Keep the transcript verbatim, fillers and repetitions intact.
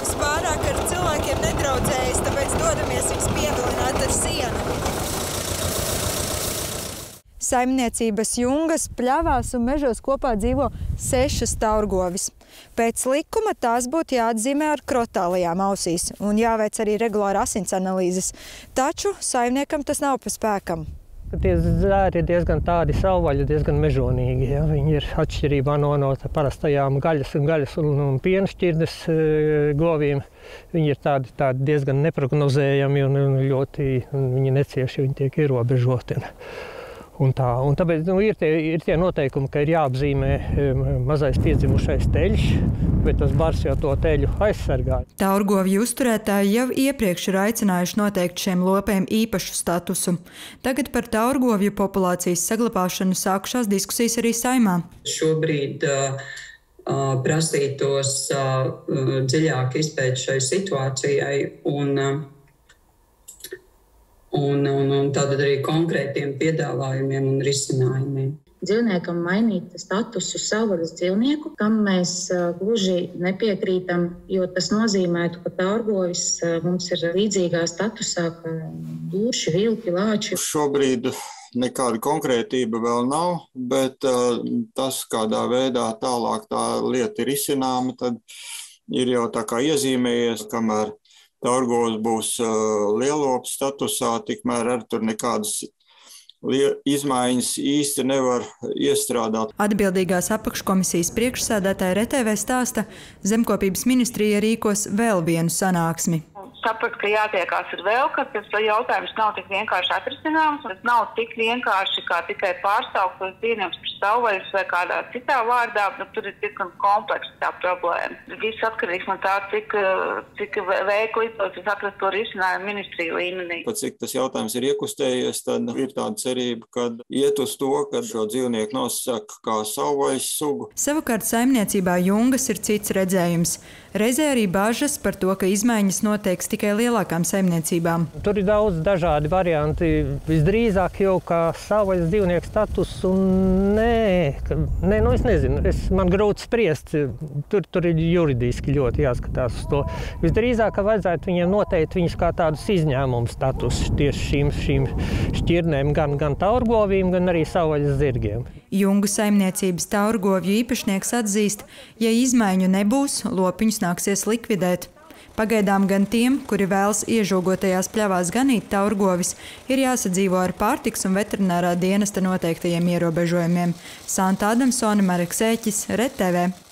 Dzīvoklis pārāk ar cilvēkiem nedraudzējas, tāpēc dodamies viņus pievilināt ar sienu. Saimniecības Jungas, pļavās un mežos kopā dzīvo sešas taurgovis. Pēc likuma tās būtu jāatzīmē ar krotālajām ausīs un jāveic arī regulāri asins analīzes. Taču saimniekam tas nav pa spēkam. Tie zēri ir diezgan tādi savvaļi, diezgan mežonīgi. Ja? Viņi ir atšķirībā no, no parastajām gaļas un gaļas un, un piena šķirnes e, govīm. Viņi ir tādi, tādi diezgan neprognozējami un, un ļoti un viņi necieši, viņi tiek ierobežoti. Un tā, un tāpēc nu, ir, tie, ir tie noteikumi, ka ir jāapzīmē mazais piedzimušais teļš, bet tas bars jau to teļu aizsargā. Taurgovju uzturētāji jau iepriekš ir aicinājuši noteikt šiem lopiem īpašu statusu. Tagad par taurgovju populācijas saglabāšanu sākušās diskusijas arī Saeimā. Šobrīd uh, prasītos uh, dziļāk izpēt šai situācijai un uh, Un, un, un tātad arī konkrētiem piedāvājumiem un risinājumiem. Dzīvniekam mainīt statusu savvaļas dzīvnieku, kam mēs uh, gluži nepiekrītam, jo tas nozīmētu, ka taurgovis uh, mums ir līdzīgā statusā kā dūši, vilki, lāči. Šobrīd nekāda konkrētība vēl nav, bet uh, tas, kādā veidā tālāk tā lieta ir izcināma, tad ir jau tā kā iezīmējies, kamēr taurgovs būs uh, lielopu statusā, tikmēr ar tur nekādas izmaiņas īsti nevar iestrādāt. Atbildīgās apakškomisijas priekšsēdētāja R T V stāsta, Zemkopības ministrija rīkos vēl vienu sanāksmi. Tāpēc, ka jātiekās ar vēl, ka tas jautājums nav tik vienkārši atrisināms. Tas nav tik vienkārši kā tikai pārstāvkt tos dzīvniekus par savvaļas vai kādā citā vārdā, bet tur ir diezgan kompleksa tā problēma. Viss atkarīgs no tā, cik, cik veikli tas atrast to risinājumu ministriju līmenī. Pat cik tas jautājums ir iekustējies, tad ir tāda cerība, ka iet uz to, ka šo dzīvnieku nosaka kā savvaļas sugu. Savukārt saimniecībā Jungas ir cits redzējums. Reizē arī bažas par to, ka izmaiņas noteiks tikai lielākām saimniecībām. Tur ir daudz dažādi varianti. Visdrīzāk jau kā savvaļas dzīvnieku status un nē, ka, nē, nu es nezinu, es, man grūti spriest. Tur, tur ir juridiski ļoti jāskatās uz to. Visdrīzāk, ka vajadzētu viņiem noteikt viņus kā tādus izņēmumu status tieši šīm, šīm šķirnēm, gan, gan taurgovīm, gan arī savvaļas zirgiem. Jungu saimniecības taurgovju īpašnieks atzīst, ja izmaiņu nebūs, lopiņus nāksies likvidēt. Pagaidām gan tiem, kuri vēlas iežogotajās pļavās ganīt taurgovis, ir jāsadzīvo ar pārtiks un veterinārā dienesta noteiktajiem ierobežojumiem. Santa Adamsone, Mareks Ēķis, R T V.